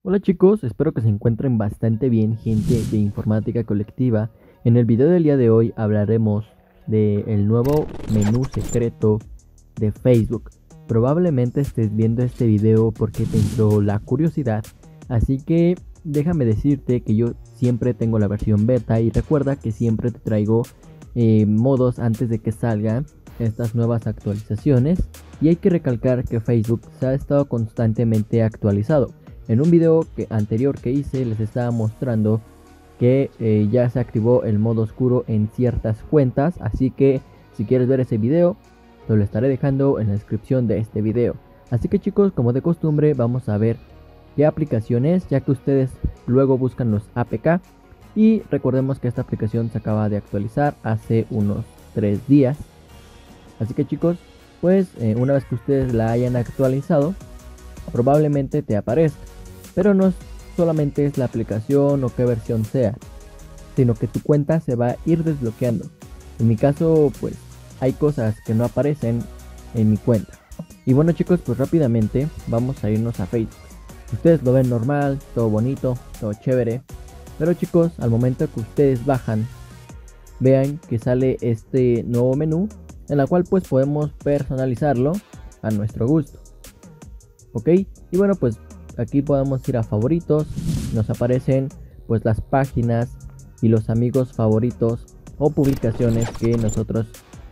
Hola chicos, espero que se encuentren bastante bien, gente de informática colectiva. En el video del día de hoy hablaremos del nuevo menú secreto de Facebook. Probablemente estés viendo este video porque te entró la curiosidad, así que déjame decirte que yo siempre tengo la versión beta y recuerda que siempre te traigo modos antes de que salgan estas nuevas actualizaciones. Y hay que recalcar que Facebook se ha estado constantemente actualizado. En un video anterior que hice les estaba mostrando que ya se activó el modo oscuro en ciertas cuentas, así que si quieres ver ese video te lo estaré dejando en la descripción de este video. Así que chicos, como de costumbre, vamos a ver qué aplicación es, ya que ustedes luego buscan los APK. Y recordemos que esta aplicación se acaba de actualizar hace unos 3 días. Así que chicos, pues una vez que ustedes la hayan actualizado, probablemente te aparezca. Pero no solamente es la aplicación o qué versión sea, sino que tu cuenta se va a ir desbloqueando. En mi caso, pues hay cosas que no aparecen en mi cuenta. Y bueno chicos, pues rápidamente vamos a irnos a Facebook. Ustedes lo ven normal, todo bonito, todo chévere. Pero chicos, al momento que ustedes bajan, vean que sale este nuevo menú, en la cual pues podemos personalizarlo a nuestro gusto. Ok, y bueno, pues aquí podemos ir a favoritos, nos aparecen pues las páginas y los amigos favoritos o publicaciones que nosotros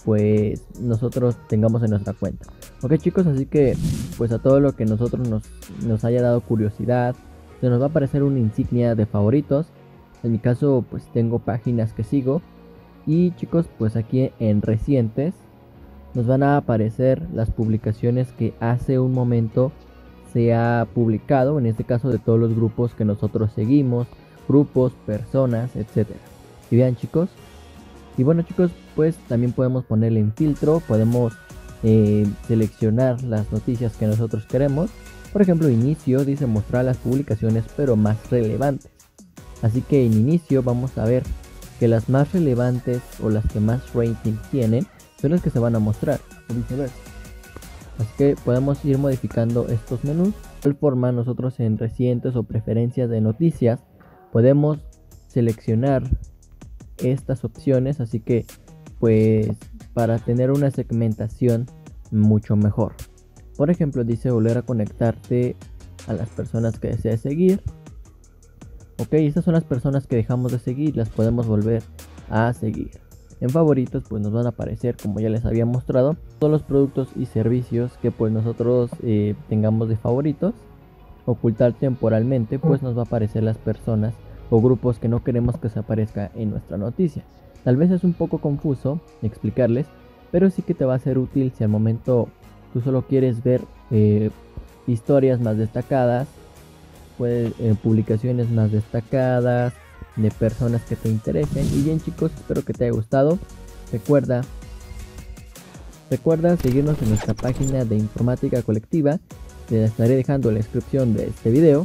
tengamos en nuestra cuenta. Ok chicos, así que pues a todo lo que nos haya dado curiosidad, se nos va a aparecer una insignia de favoritos. En mi caso pues tengo páginas que sigo. Y chicos, pues aquí en recientes nos van a aparecer las publicaciones que hace un momento se ha publicado, en este caso de todos los grupos que nosotros seguimos, grupos, personas, etcétera. Y vean chicos, y bueno chicos, pues también podemos ponerle en filtro, podemos seleccionar las noticias que nosotros queremos. Por ejemplo, inicio dice mostrar las publicaciones pero más relevantes. Así que en inicio vamos a ver que las más relevantes o las que más rating tienen son las que se van a mostrar, o viceversa. Así que podemos ir modificando estos menús. De igual forma, nosotros en recientes o preferencias de noticias podemos seleccionar estas opciones, así que pues para tener una segmentación mucho mejor. Por ejemplo, dice volver a conectarte a las personas que deseas seguir. Ok, estas son las personas que dejamos de seguir, las podemos volver a seguir. En favoritos pues nos van a aparecer, como ya les había mostrado, todos los productos y servicios que pues nosotros tengamos de favoritos. Ocultar temporalmente pues nos va a aparecer las personas o grupos que no queremos que se aparezca en nuestra noticia. Tal vez es un poco confuso explicarles, pero sí que te va a ser útil si al momento tú solo quieres ver historias más destacadas, pues, publicaciones más destacadas de personas que te interesen. Y bien chicos, espero que te haya gustado. Recuerda seguirnos en nuestra página de informática colectiva, te estaré dejando en la descripción de este video.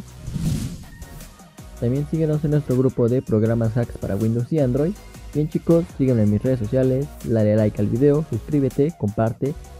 También síguenos en nuestro grupo de programas hacks para Windows y Android. Bien chicos, sígueme en mis redes sociales, dale like al video, suscríbete, comparte